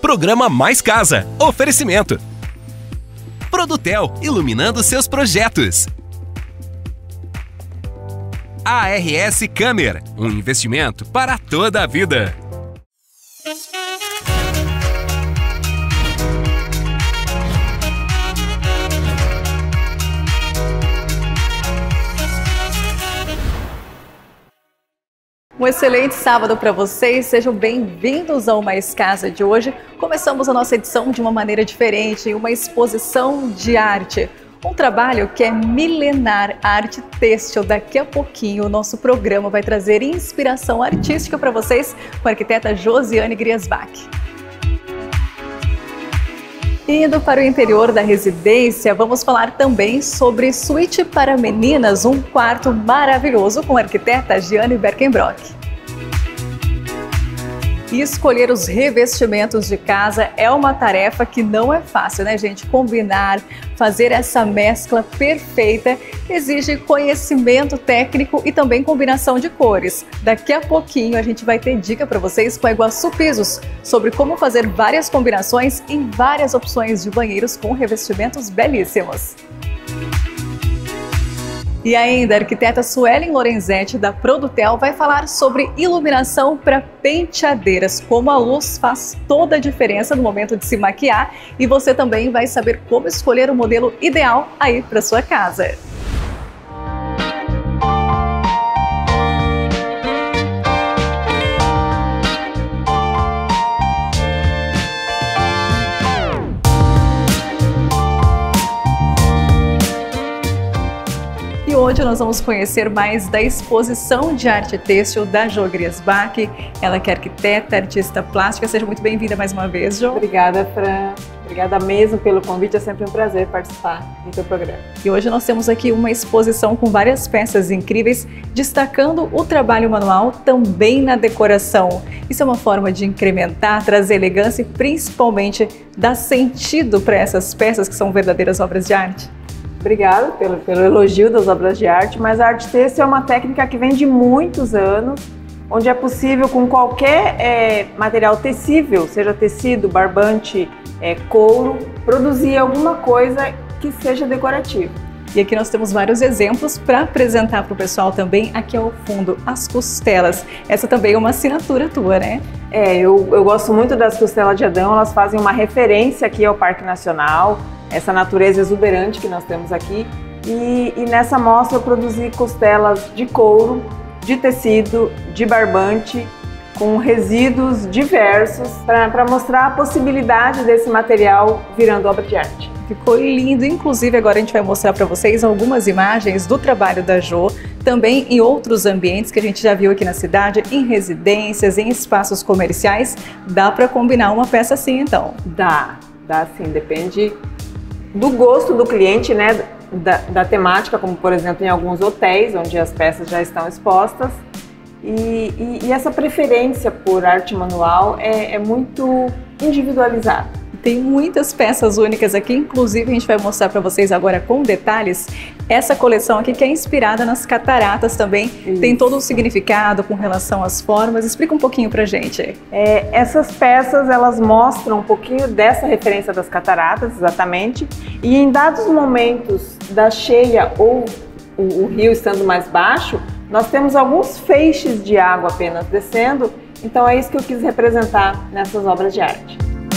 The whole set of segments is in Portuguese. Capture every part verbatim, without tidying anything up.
Programa Mais Casa. Oferecimento. Produtel, iluminando seus projetos. A R S Câmara, um investimento para toda a vida. Um excelente sábado para vocês, sejam bem-vindos ao Mais Casa de hoje. Começamos a nossa edição de uma maneira diferente, uma exposição de arte. Um trabalho que é milenar, a arte têxtil. Daqui a pouquinho o nosso programa vai trazer inspiração artística para vocês com a arquiteta Josiane Griesbach. Indo para o interior da residência, vamos falar também sobre suíte para meninas, um quarto maravilhoso com a arquiteta Giane Berkenbrock. E escolher os revestimentos de casa é uma tarefa que não é fácil, né, gente? Combinar, fazer essa mescla perfeita exige conhecimento técnico e também combinação de cores. Daqui a pouquinho a gente vai ter dica para vocês com a Iguaçu Pisos sobre como fazer várias combinações em várias opções de banheiros com revestimentos belíssimos. E ainda, a arquiteta Suelen Lorenzetti, da Produtel, vai falar sobre iluminação para penteadeiras, como a luz faz toda a diferença no momento de se maquiar, e você também vai saber como escolher o modelo ideal aí para sua casa. E hoje nós vamos conhecer mais da exposição de arte têxtil da Jo Griesbach. Ela que é arquiteta, artista plástica. Seja muito bem-vinda mais uma vez, Jo. Obrigada, Fran. Obrigada mesmo pelo convite. É sempre um prazer participar do teu programa. E hoje nós temos aqui uma exposição com várias peças incríveis, destacando o trabalho manual também na decoração. Isso é uma forma de incrementar, trazer elegância e principalmente dar sentido para essas peças que são verdadeiras obras de arte. Obrigada pelo, pelo elogio das obras de arte, mas a arte têxtil é uma técnica que vem de muitos anos, onde é possível com qualquer é, material tecível, seja tecido, barbante, é, couro, produzir alguma coisa que seja decorativa. E aqui nós temos vários exemplos para apresentar para o pessoal também. Aqui ao fundo, as costelas. Essa também é uma assinatura tua, né? É, eu, eu gosto muito das costelas de Adão, elas fazem uma referência aqui ao Parque Nacional, essa natureza exuberante que nós temos aqui. E, e nessa mostra eu produzi costelas de couro, de tecido, de barbante, com resíduos diversos, para mostrar a possibilidade desse material virando obra de arte. Ficou lindo, inclusive agora a gente vai mostrar para vocês algumas imagens do trabalho da Jo, também em outros ambientes que a gente já viu aqui na cidade, em residências, em espaços comerciais. Dá para combinar uma peça assim, então? Dá, dá sim, depende do gosto do cliente, né, da, da temática, como por exemplo em alguns hotéis, onde as peças já estão expostas. E, e, e essa preferência por arte manual é, é muito individualizada. Tem muitas peças únicas aqui, inclusive a gente vai mostrar para vocês agora com detalhes essa coleção aqui que é inspirada nas cataratas também. Isso. Tem todo um significado com relação às formas. Explica um pouquinho pra gente. É, essas peças, elas mostram um pouquinho dessa referência das cataratas, exatamente. E em dados momentos da cheia ou o, o rio estando mais baixo, nós temos alguns feixes de água apenas descendo. Então é isso que eu quis representar nessas obras de arte.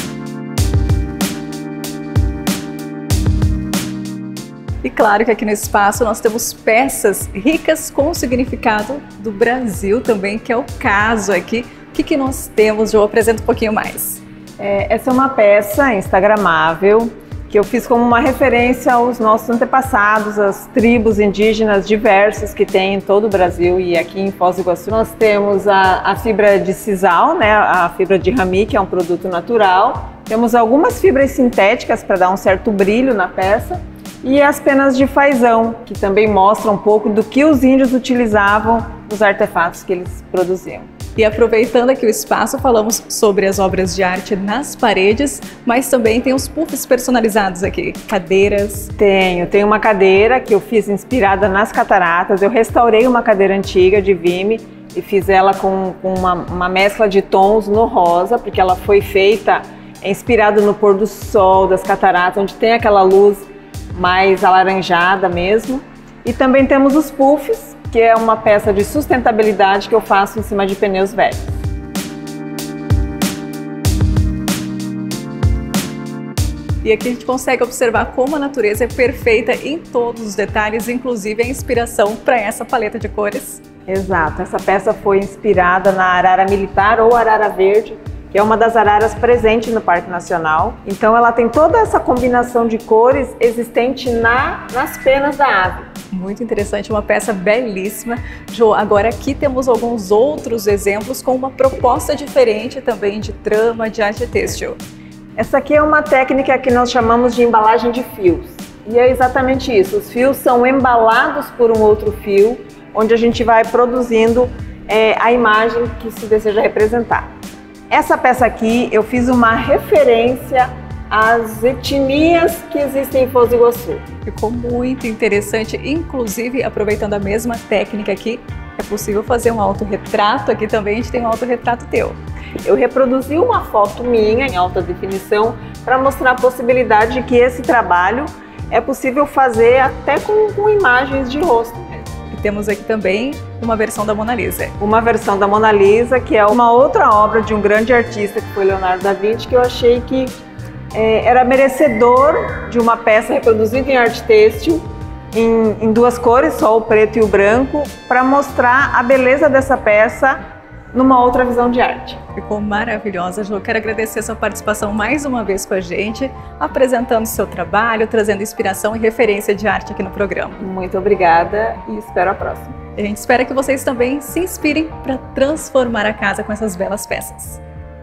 E claro que aqui no espaço nós temos peças ricas com o significado do Brasil também, que é o caso aqui. O que, que nós temos? Eu apresento um pouquinho mais. É, essa é uma peça instagramável que eu fiz como uma referência aos nossos antepassados, as tribos indígenas diversas que tem em todo o Brasil. E aqui em Foz do Iguaçu nós temos a, a fibra de sisal, né, a fibra de rami, que é um produto natural. Temos algumas fibras sintéticas para dar um certo brilho na peça. E as penas de fazão, que também mostram um pouco do que os índios utilizavam nos artefatos que eles produziam. E aproveitando aqui o espaço, falamos sobre as obras de arte nas paredes, mas também tem os puffs personalizados aqui, cadeiras. Tenho, tenho uma cadeira que eu fiz inspirada nas cataratas. Eu restaurei uma cadeira antiga de vime e fiz ela com, com uma, uma mescla de tons no rosa, porque ela foi feita é inspirado no pôr do sol, das cataratas, onde tem aquela luz mais alaranjada mesmo. E também temos os puffs, que é uma peça de sustentabilidade que eu faço em cima de pneus velhos. E aqui a gente consegue observar como a natureza é perfeita em todos os detalhes, inclusive a inspiração para essa paleta de cores. Exato, essa peça foi inspirada na arara militar ou arara verde, que é uma das araras presentes no Parque Nacional. Então ela tem toda essa combinação de cores existente na, nas penas da ave. Muito interessante, uma peça belíssima. Jo, agora aqui temos alguns outros exemplos com uma proposta diferente também de trama, de arte têxtil. Essa aqui é uma técnica que nós chamamos de embalagem de fios. E é exatamente isso, os fios são embalados por um outro fio, onde a gente vai produzindo é, a imagem que se deseja representar. Essa peça aqui eu fiz uma referência às etnias que existem em Foz do Iguaçu. Ficou muito interessante, inclusive aproveitando a mesma técnica aqui, é possível fazer um autorretrato, aqui também a gente tem um autorretrato teu. Eu reproduzi uma foto minha em alta definição para mostrar a possibilidade de que esse trabalho é possível fazer até com, com imagens de rosto. E temos aqui também uma versão da Mona Lisa. Uma versão da Mona Lisa, que é uma outra obra de um grande artista que foi Leonardo da Vinci, que eu achei que é, era merecedor de uma peça reproduzida em arte têxtil, em, em duas cores, só o preto e o branco, para mostrar a beleza dessa peça numa outra visão de arte. Ficou maravilhosa, Jo. Quero agradecer a sua participação mais uma vez com a gente, apresentando o seu trabalho, trazendo inspiração e referência de arte aqui no programa. Muito obrigada e espero a próxima. A gente espera que vocês também se inspirem para transformar a casa com essas belas peças.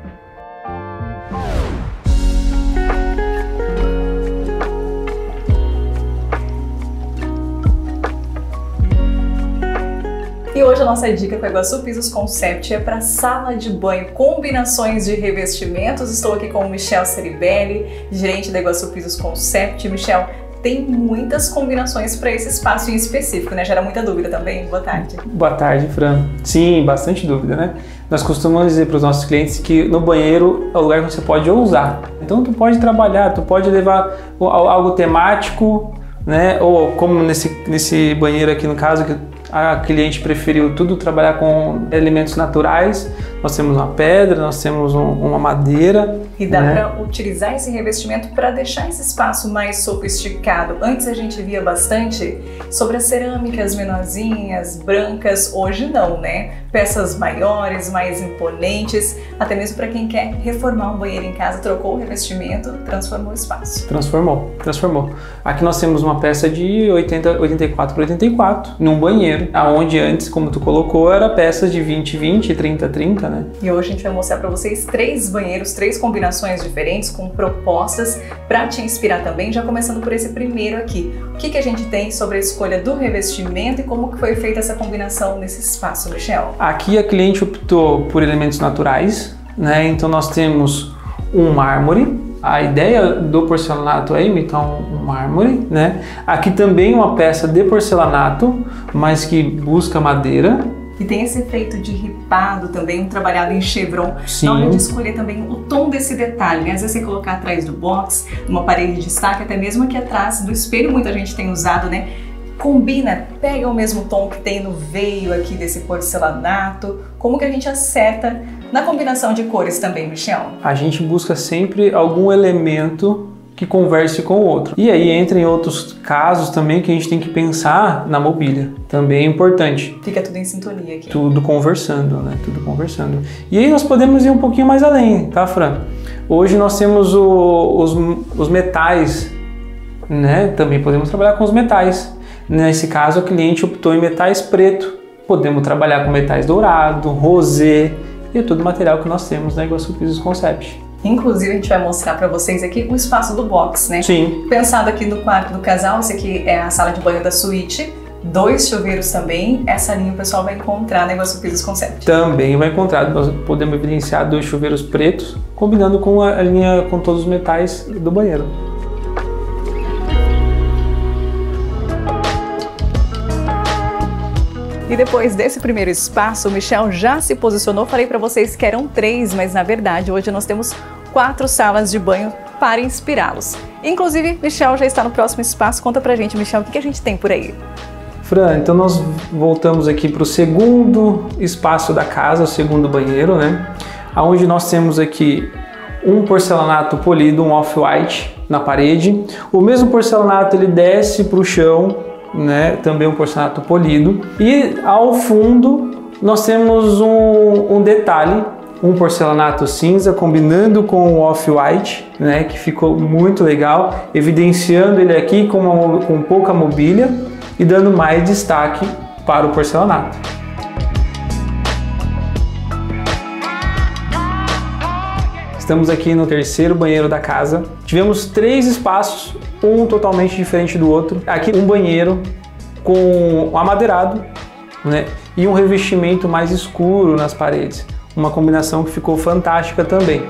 E hoje a nossa dica com a Iguaçu Pisos Concept é para sala de banho, combinações de revestimentos. Estou aqui com o Michel Ceribelli, gerente da Iguaçu Pisos Concept. Michel, tem muitas combinações para esse espaço em específico, né? Gera muita dúvida também. Boa tarde. Boa tarde, Fran. Sim, bastante dúvida, né? Nós costumamos dizer para os nossos clientes que no banheiro é o lugar que você pode ousar. Então tu pode trabalhar, tu pode levar algo temático, né? Ou como nesse, nesse banheiro aqui no caso, que a cliente preferiu tudo trabalhar com elementos naturais. Nós temos uma pedra, nós temos um, uma madeira. E dá, né, para utilizar esse revestimento para deixar esse espaço mais sofisticado. Antes a gente via bastante sobre as cerâmicas menorzinhas, brancas. Hoje não, né? Peças maiores, mais imponentes. Até mesmo para quem quer reformar um banheiro em casa, trocou o revestimento, transformou o espaço. Transformou, transformou. Aqui nós temos uma peça de oitenta, oitenta e quatro por oitenta e quatro num banheiro, aonde antes, como tu colocou, era peças de vinte, vinte, trinta, trinta, né? E hoje a gente vai mostrar para vocês três banheiros, três combinações diferentes, com propostas para te inspirar também, já começando por esse primeiro aqui. O que, que a gente tem sobre a escolha do revestimento e como que foi feita essa combinação nesse espaço, Michel? Aqui a cliente optou por elementos naturais, né? Então nós temos um mármore. A ideia do porcelanato é imitar um mármore, né? Aqui também uma peça de porcelanato, mas que busca madeira. E tem esse efeito de ripado também, um trabalhado em chevron. Sim. Na hora de escolher também o tom desse detalhe, né? Às vezes você colocar atrás do box, numa parede de destaque, até mesmo aqui atrás do espelho, muita gente tem usado, né? Combina, pega o mesmo tom que tem no veio aqui desse porcelanato. Como que a gente acerta na combinação de cores também, Michel? A gente busca sempre algum elemento que converse com o outro. E aí entra em outros casos também que a gente tem que pensar na mobília. Também é importante. Fica tudo em sintonia aqui. Tudo conversando, né? Tudo conversando. E aí nós podemos ir um pouquinho mais além, tá, Fran? Hoje nós temos o, os, os metais, né? Também podemos trabalhar com os metais. Nesse caso, a cliente optou em metais preto. Podemos trabalhar com metais dourado, rosé, e é todo o material que nós temos na Iguaçu Pisos Concept. Inclusive, a gente vai mostrar para vocês aqui o espaço do box, né? Sim. Pensado aqui no quarto do casal, esse aqui é a sala de banho da suíte, dois chuveiros também. Essa linha o pessoal vai encontrar na Iguaçu Pisos Concept. Também vai encontrar, nós podemos evidenciar dois chuveiros pretos, combinando com a linha com todos os metais do banheiro. E depois desse primeiro espaço, o Michel já se posicionou. Falei para vocês que eram três, mas na verdade hoje nós temos quatro salas de banho para inspirá-los. Inclusive, Michel já está no próximo espaço. Conta pra gente, Michel, o que a gente tem por aí? Fran, então nós voltamos aqui para o segundo espaço da casa, o segundo banheiro, né? Onde nós temos aqui um porcelanato polido, um off-white na parede. O mesmo porcelanato ele desce para o chão, né? Também um porcelanato polido. E ao fundo nós temos um, um detalhe, um porcelanato cinza combinando com o off-white, né? Que ficou muito legal, evidenciando ele aqui com, uma, com pouca mobília e dando mais destaque para o porcelanato. Estamos aqui no terceiro banheiro da casa. Tivemos três espaços, um totalmente diferente do outro. Aqui um banheiro com amadeirado, né, e um revestimento mais escuro nas paredes. Uma combinação que ficou fantástica também.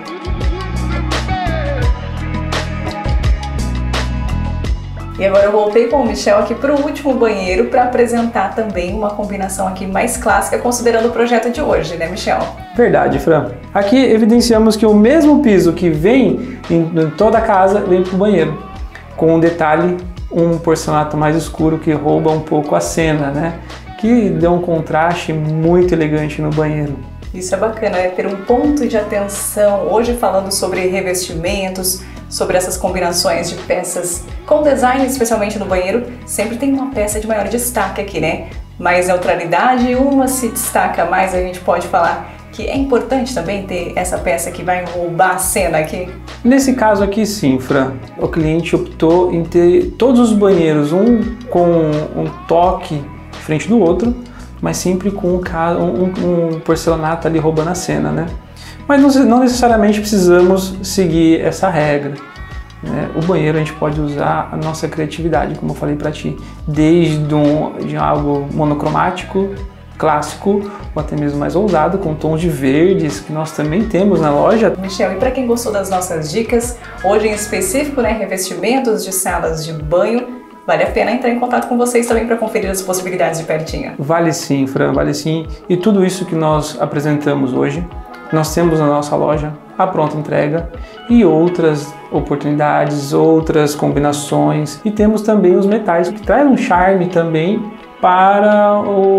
E agora eu voltei com o Michel aqui para o último banheiro para apresentar também uma combinação aqui mais clássica, considerando o projeto de hoje, né, Michel? Verdade, Fran. Aqui evidenciamos que o mesmo piso que vem em toda a casa vem para o banheiro, com um detalhe, um porcelanato mais escuro que rouba um pouco a cena, né? Que deu um contraste muito elegante no banheiro. Isso é bacana, é ter um ponto de atenção, hoje falando sobre revestimentos, sobre essas combinações de peças com design, especialmente no banheiro, sempre tem uma peça de maior destaque aqui, né? Mais neutralidade, uma se destaca mais, a gente pode falar que é importante também ter essa peça que vai roubar a cena aqui. Nesse caso aqui sim, Fran, o cliente optou em ter todos os banheiros, um com um toque diferente do outro, mas sempre com um, um, um porcelanato ali roubando a cena, né? Mas não, não necessariamente precisamos seguir essa regra, né? O banheiro a gente pode usar a nossa criatividade, como eu falei para ti, desde um, de algo monocromático, clássico, ou até mesmo mais ousado, com tons de verdes, que nós também temos na loja. Michel, e para quem gostou das nossas dicas, hoje em específico, né, revestimentos de salas de banho, vale a pena entrar em contato com vocês também para conferir as possibilidades de pertinho. Vale sim, Fran, vale sim. E tudo isso que nós apresentamos hoje, nós temos na nossa loja a pronta entrega e outras oportunidades, outras combinações. E temos também os metais, que traz um charme também para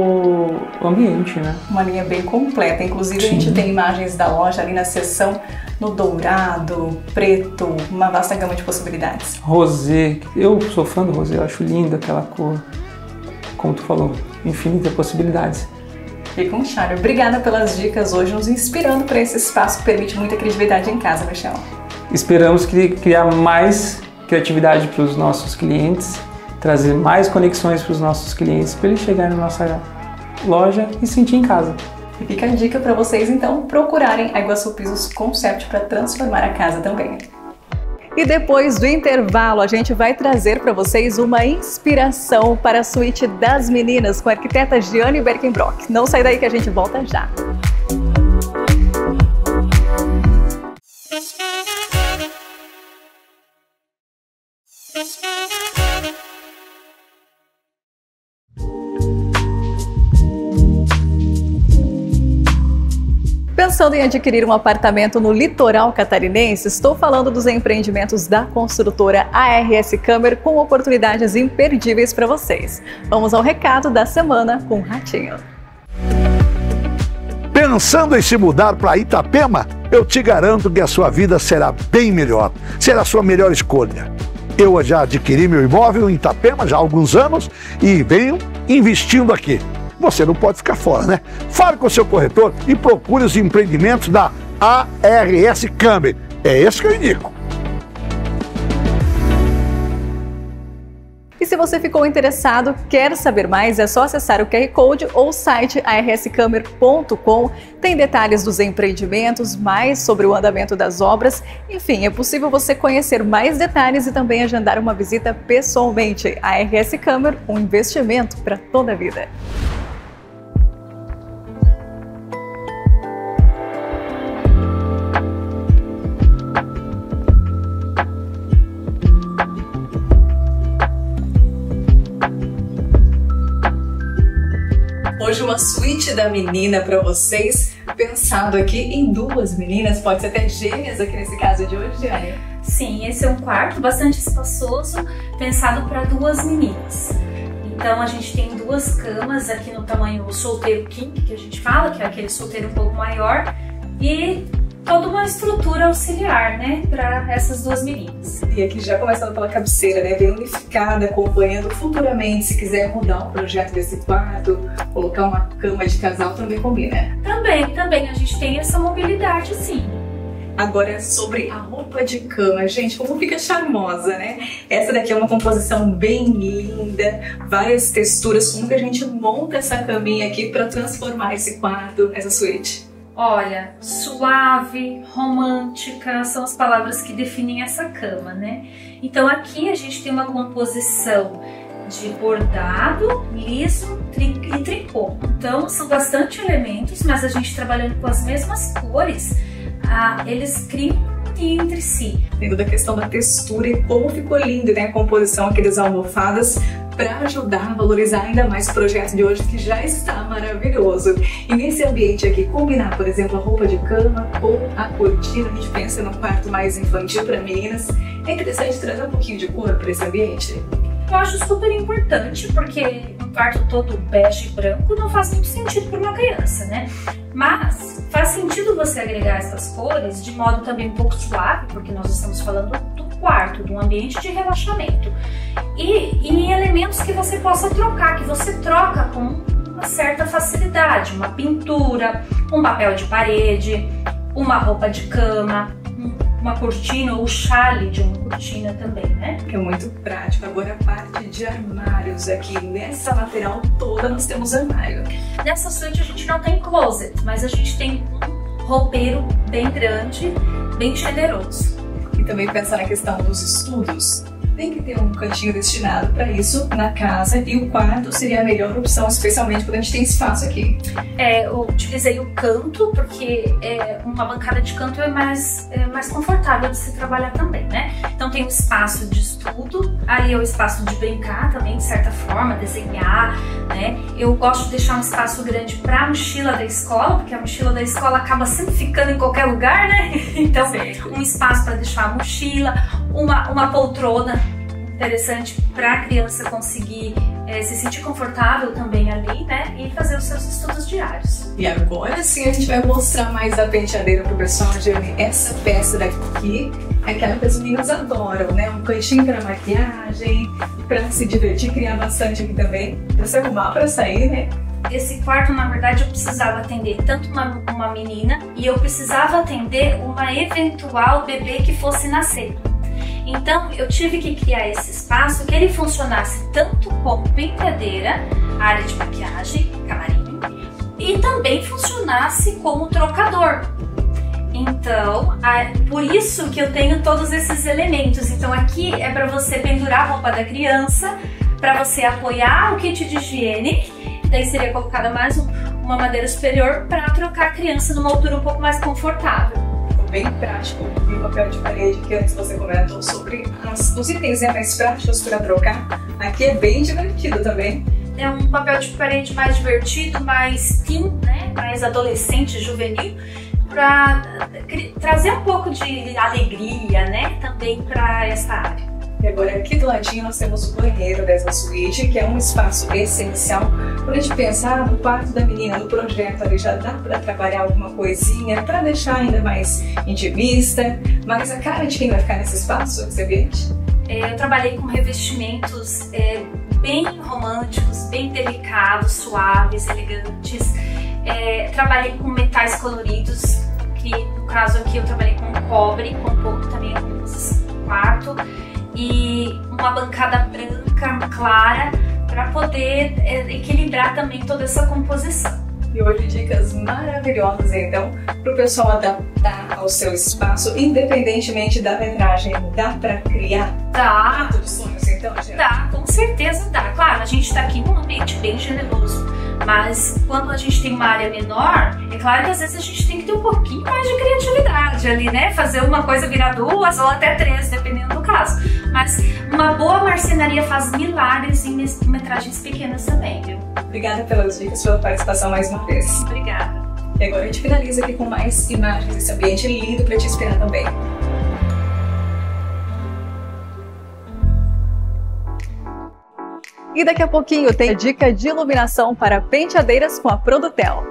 o ambiente, né? Uma linha bem completa. Inclusive, sim, a gente tem imagens da loja ali na seção no dourado, preto, uma vasta gama de possibilidades. Rosé, eu sou fã do rosé, eu acho linda aquela cor, como tu falou, infinitas possibilidades. Fica um charme. Obrigada pelas dicas hoje, nos inspirando para esse espaço que permite muita criatividade em casa, Michel. Esperamos criar mais criatividade para os nossos clientes, trazer mais conexões para os nossos clientes, para eles chegarem na nossa loja e sentir em casa. E fica a dica para vocês, então, procurarem a Iguaçu Pisos Concept para transformar a casa também. E depois do intervalo, a gente vai trazer para vocês uma inspiração para a suíte das meninas com a arquiteta Giane Berkenbrock. Não sai daí que a gente volta já. Pensando em adquirir um apartamento no litoral catarinense, estou falando dos empreendimentos da construtora A R S Câmara com oportunidades imperdíveis para vocês. Vamos ao recado da semana com o Ratinho. Pensando em se mudar para Itapema? Eu te garanto que a sua vida será bem melhor, será a sua melhor escolha. Eu já adquiri meu imóvel em Itapema já há alguns anos e venho investindo aqui. Você não pode ficar fora, né? Fale com o seu corretor e procure os empreendimentos da A R S Câmara. É esse que eu indico. E se você ficou interessado, quer saber mais, é só acessar o Q R Code ou o site a r s câmara ponto com. Tem detalhes dos empreendimentos, mais sobre o andamento das obras. Enfim, é possível você conhecer mais detalhes e também agendar uma visita pessoalmente. A R S Câmara, um investimento para toda a vida. Hoje uma suíte da menina para vocês, pensado aqui em duas meninas, pode ser até gêmeas aqui nesse caso de hoje, Diane. Sim, esse é um quarto bastante espaçoso, pensado para duas meninas. Então a gente tem duas camas aqui no tamanho solteiro king, que a gente fala, que é aquele solteiro um pouco maior, e toda uma estrutura auxiliar, né, para essas duas meninas. E aqui já começando pela cabeceira, né, bem unificada, acompanhando futuramente, se quiser mudar o projeto desse quarto, colocar uma cama de casal, também combina. Também, também, a gente tem essa mobilidade, sim. Agora sobre a roupa de cama, gente, como fica charmosa, né? Essa daqui é uma composição bem linda, várias texturas. Como que a gente monta essa caminha aqui para transformar esse quarto, essa suíte? Olha, suave, romântica, são as palavras que definem essa cama, né? Então aqui a gente tem uma composição de bordado, liso e tricô. Então são bastante elementos, mas a gente trabalhando com as mesmas cores, ah, eles criam entre si. Tendo da questão da textura e como ficou lindo, né, a composição aqui das almofadas, para ajudar a valorizar ainda mais o projeto de hoje, que já está maravilhoso. E nesse ambiente aqui, combinar, por exemplo, a roupa de cama com a cortina, a gente pensa num quarto mais infantil para meninas, é interessante trazer um pouquinho de cor para esse ambiente. Eu acho super importante, porque um quarto todo bege e branco não faz muito sentido para uma criança, né? Mas faz sentido você agregar essas cores de modo também um pouco suave, porque nós estamos falando do quarto, de um ambiente de relaxamento. E, e em elementos que você possa trocar, que você troca com uma certa facilidade. Uma pintura, um papel de parede, uma roupa de cama, uma cortina ou chale de uma cortina também, né? Que é muito prático. Agora a parte de armários aqui, nessa lateral toda nós temos armário. Nessa suíte a gente não tem closet, mas a gente tem um roupeiro bem grande, bem generoso. E também pensar na questão dos estudos. Tem que ter um cantinho destinado para isso na casa, e o quarto seria a melhor opção, especialmente quando a gente tem espaço aqui. É, eu utilizei o canto porque é, uma bancada de canto é mais, é mais confortável de se trabalhar também, né? Então tem um espaço de estudo, aí é o espaço de brincar também, de certa forma, desenhar, né? Eu gosto de deixar um espaço grande para a mochila da escola, porque a mochila da escola acaba sempre ficando em qualquer lugar, né? Então, certo. Um espaço para deixar a mochila, uma, uma poltrona interessante para a criança conseguir é, se sentir confortável também ali, né? E fazer os seus estudos diários. E agora sim a gente vai mostrar mais a penteadeira pro pessoal, Diane. Essa peça daqui é aquela que as meninas adoram, né? Um cantinho para maquiagem, para se divertir, criar bastante aqui também, para se arrumar para sair, né? Esse quarto, na verdade, eu precisava atender tanto uma, uma menina e eu precisava atender uma eventual bebê que fosse nascer. Então, eu tive que criar esse espaço que ele funcionasse tanto como penteadeira, área de maquiagem, camarim, e também funcionasse como trocador. Então, por isso que eu tenho todos esses elementos. Então, aqui é para você pendurar a roupa da criança, para você apoiar o kit de higiene, daí seria colocada mais um, uma madeira superior para trocar a criança numa altura um pouco mais confortável. Bem prático, e o papel de parede que antes você comentou sobre as, os itens né, mais práticos para trocar, aqui é bem divertido também. É um papel de parede mais divertido, mais teen, né, mais adolescente, juvenil, para trazer um pouco de alegria, né, também para essa área. E agora aqui do ladinho nós temos o banheiro dessa suíte, que é um espaço essencial. Quando a gente pensar no quarto da menina, no projeto ali, já dá para trabalhar alguma coisinha para deixar ainda mais intimista, mas a cara de quem vai ficar nesse espaço, esse ambiente? É, eu trabalhei com revestimentos é, bem românticos, bem delicados, suaves, elegantes. É, trabalhei com metais coloridos, que no caso aqui eu trabalhei com cobre, com um pouco também alguns quarto. E uma bancada branca, clara, para poder é, equilibrar também toda essa composição. E hoje dicas maravilhosas, então, para o pessoal adaptar ao seu espaço, independentemente da metragem. Dá para criar? Dá. De sonhos, então, gente? Dá, com certeza dá. Claro, a gente está aqui num ambiente bem generoso, mas quando a gente tem uma área menor, é claro que às vezes a gente tem que ter um pouquinho mais de criatividade ali, né? Fazer uma coisa virar duas ou até três, dependendo do caso. Mas uma boa marcenaria faz milagres em metragens pequenas também, viu? Obrigada pelas dicas, pela participação mais uma vez. Obrigada. E agora a gente finaliza aqui com mais imagens desse ambiente lindo para te esperar também. E daqui a pouquinho tem a dica de iluminação para penteadeiras com a Produtel.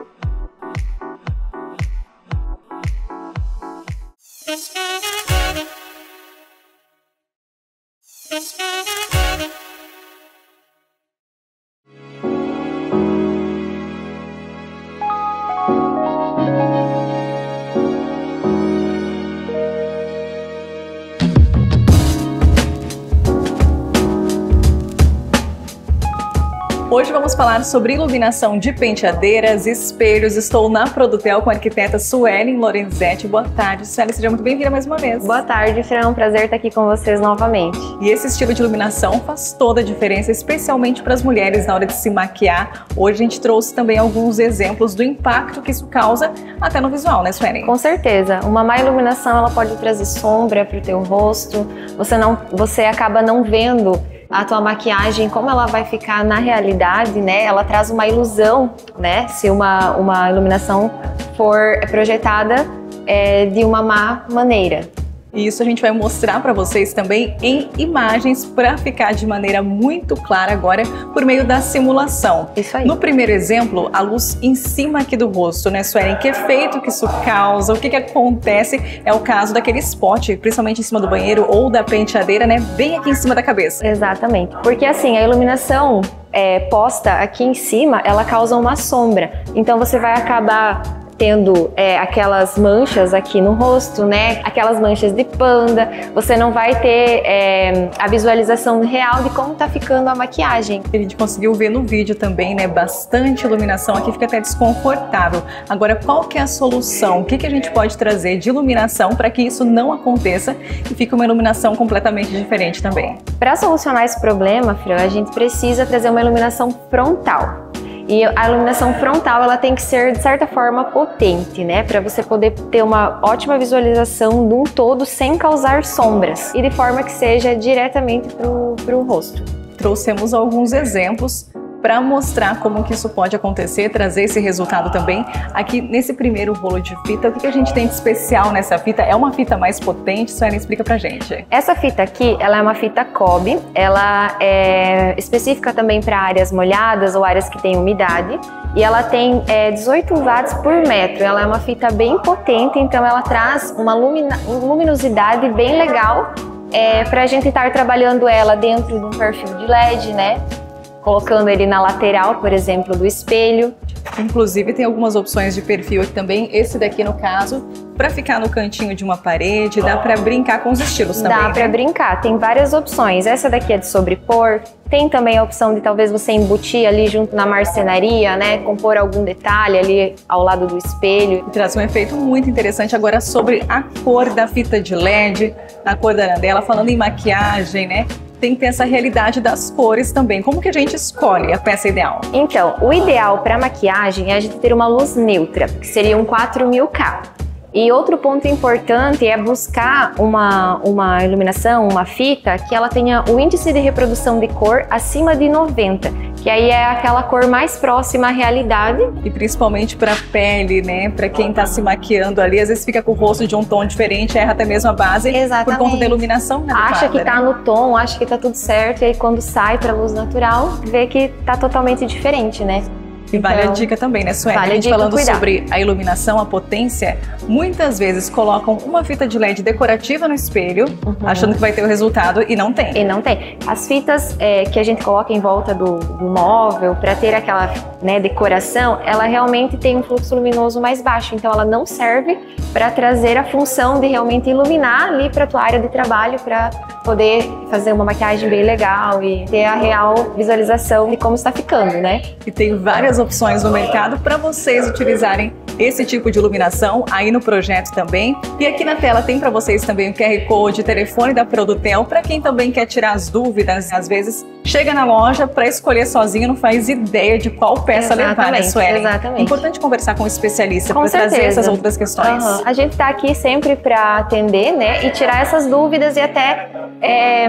Hoje vamos falar sobre iluminação de penteadeiras, espelhos. Estou na Produtel com a arquiteta Suelen Lorenzetti. Boa tarde, Suelen, seja muito bem-vinda mais uma vez. Boa tarde, Fran, é um prazer estar aqui com vocês novamente. E esse estilo de iluminação faz toda a diferença, especialmente para as mulheres na hora de se maquiar. Hoje a gente trouxe também alguns exemplos do impacto que isso causa até no visual, né, Suelen? Com certeza. Uma má iluminação, ela pode trazer sombra para o teu rosto. Você, não, você acaba não vendo a tua maquiagem, como ela vai ficar na realidade, né? Ela traz uma ilusão, né? Se uma, uma iluminação for projetada é, de uma má maneira. E isso a gente vai mostrar para vocês também em imagens para ficar de maneira muito clara agora por meio da simulação. Isso aí. No primeiro exemplo, a luz em cima aqui do rosto, né, Suelen? Que efeito que isso causa? O que que acontece? É o caso daquele spot, principalmente em cima do banheiro ou da penteadeira, né? Bem aqui em cima da cabeça. Exatamente. Porque assim, a iluminação é, posta aqui em cima, ela causa uma sombra. Então você vai acabar tendo é, aquelas manchas aqui no rosto, né? Aquelas manchas de panda. Você não vai ter é, a visualização real de como tá ficando a maquiagem. A gente conseguiu ver no vídeo também, né? Bastante iluminação aqui, fica até desconfortável. Agora, qual que é a solução? O que que a gente pode trazer de iluminação para que isso não aconteça e fique uma iluminação completamente diferente também? Para solucionar esse problema, Fran, a gente precisa trazer uma iluminação frontal. E a iluminação frontal, ela tem que ser, de certa forma, potente, né? Para você poder ter uma ótima visualização de um todo sem causar sombras. E de forma que seja diretamente pro, pro rosto. Trouxemos alguns exemplos para mostrar como que isso pode acontecer, trazer esse resultado também. Aqui nesse primeiro rolo de fita, o que a gente tem de especial nessa fita? É uma fita mais potente? Suelen, explica pra gente. Essa fita aqui, ela é uma fita Cobb, ela é específica também para áreas molhadas ou áreas que têm umidade. E ela tem é, dezoito watts por metro, ela é uma fita bem potente, então ela traz uma lumina luminosidade bem legal é, para a gente estar trabalhando ela dentro de um perfil de L E D, né? Colocando ele na lateral, por exemplo, do espelho. Inclusive tem algumas opções de perfil aqui também, esse daqui no caso, para ficar no cantinho de uma parede, dá para brincar com os estilos também. Dá para né? brincar, tem várias opções. Essa daqui é de sobrepor, tem também a opção de talvez você embutir ali junto na marcenaria, né, compor algum detalhe ali ao lado do espelho. E traz um efeito muito interessante agora sobre a cor da fita de L E D, a cor da arandela, falando em maquiagem, né? Tem que ter essa realidade das cores também. Como que a gente escolhe a peça ideal? Então, o ideal para maquiagem é a gente ter uma luz neutra, que seria um quatro mil K. E outro ponto importante é buscar uma, uma iluminação, uma fita, que ela tenha o índice de reprodução de cor acima de noventa, que aí é aquela cor mais próxima à realidade. E principalmente para pele, né? Para quem tá se maquiando ali, às vezes fica com o rosto de um tom diferente, erra até mesmo a base. Exatamente. Por conta da iluminação adequada, acha que tá né? no tom, acha que tá tudo certo, e aí quando sai pra luz natural, vê que tá totalmente diferente, né? E vale Então, a dica também, né, Suelen? vale a gente a dica, falando cuidar. sobre a iluminação, a potência, muitas vezes colocam uma fita de L E D decorativa no espelho, Uhum. achando que vai ter o resultado e não tem. E não tem. As fitas é, que a gente coloca em volta do, do móvel para ter aquela, né, decoração, ela realmente tem um fluxo luminoso mais baixo, então ela não serve para trazer a função de realmente iluminar ali para tua área de trabalho, para poder fazer uma maquiagem bem legal e ter a real visualização de como está ficando, né? E tem várias opções no mercado para vocês utilizarem esse tipo de iluminação aí no projeto também. E aqui na tela tem para vocês também o Q R Code, telefone da Produtel, para quem também quer tirar as dúvidas. Às vezes chega na loja para escolher sozinho, não faz ideia de qual peça levar, né, Suelen? Exatamente. É importante conversar com um especialista Com para trazer certeza. essas outras questões. Uhum. A gente está aqui sempre para atender, né, e tirar essas dúvidas e até é,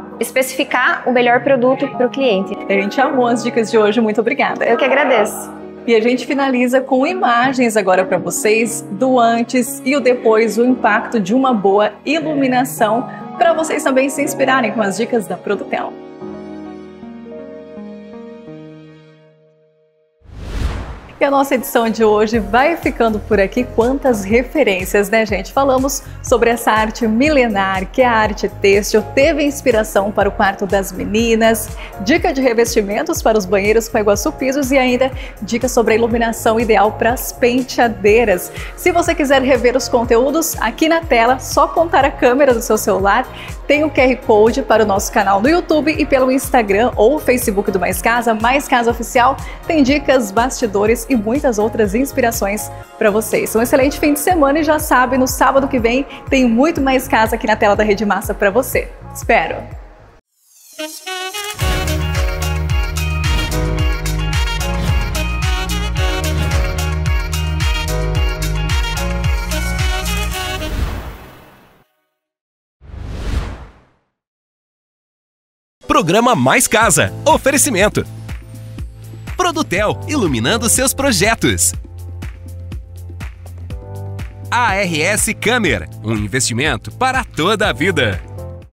especificar o melhor produto para o cliente. A gente amou as dicas de hoje, muito obrigada. Eu que agradeço. E a gente finaliza com imagens agora para vocês do antes e o depois, o impacto de uma boa iluminação, para vocês também se inspirarem com as dicas da Produtel. E a nossa edição de hoje vai ficando por aqui. Quantas referências, né, gente? Falamos sobre essa arte milenar, que é a arte têxtil, teve inspiração para o quarto das meninas, dica de revestimentos para os banheiros com a Iguaçu Pisos e ainda dicas sobre a iluminação ideal para as penteadeiras. Se você quiser rever os conteúdos, aqui na tela, só apontar a câmera do seu celular, tem o Q R Code para o nosso canal no YouTube e pelo Instagram ou Facebook do Mais Casa, Mais Casa Oficial, tem dicas, bastidores e muitas outras inspirações para vocês. Um excelente fim de semana e já sabe, no sábado que vem tem muito Mais Casa aqui na tela da Rede Massa para você. Espero! Programa Mais Casa. Oferecimento. Produtel, iluminando seus projetos. A R S Câmera, um investimento para toda a vida.